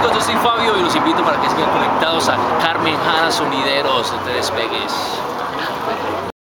chicos, yo soy Fabio y los invito para que sigan conectados a Carmen Jara Sonideros. No te despegues.